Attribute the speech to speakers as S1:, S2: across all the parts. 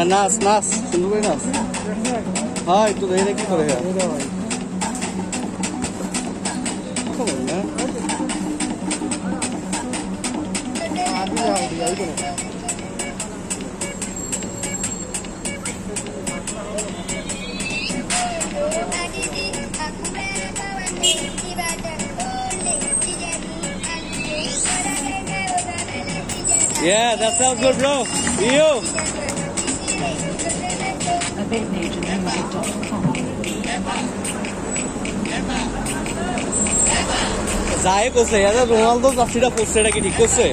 S1: নাচ নাচ সুন্দর করে নাচ। হ্যাঁ একটু দেখে কি করে খবর না Yeah, that sounds good, bro. You? যাই করছে রোনালদো জার্সিটা পরছে, এটা কি ঠিক করছে?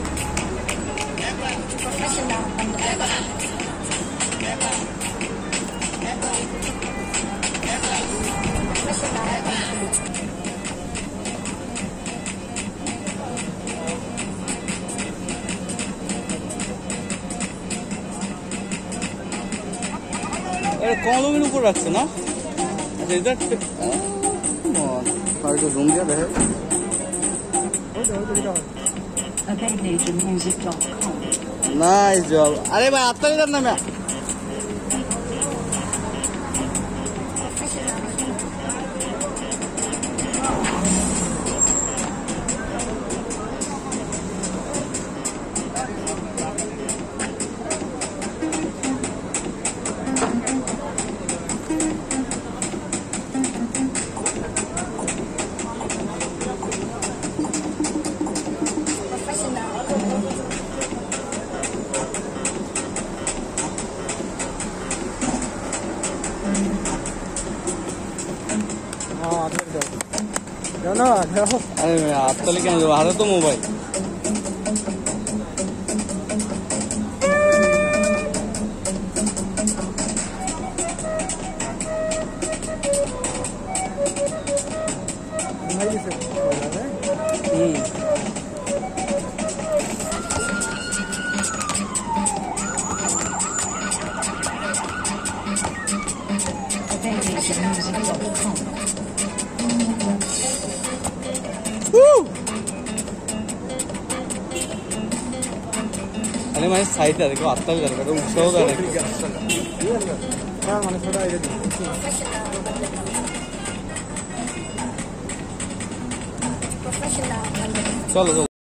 S1: কলমের উপর রাখছে না? আচ্ছা এটা একটু জুম দিয়ে দেখে। Nice job. আরে ভাই আপনার নামে अरे हाथ तो लेके हाथ तो मोबाइल अरे मैं साइड है देखो आता भी लगा तो उत्सव है हां मैंने थोड़ा ये चलो चलो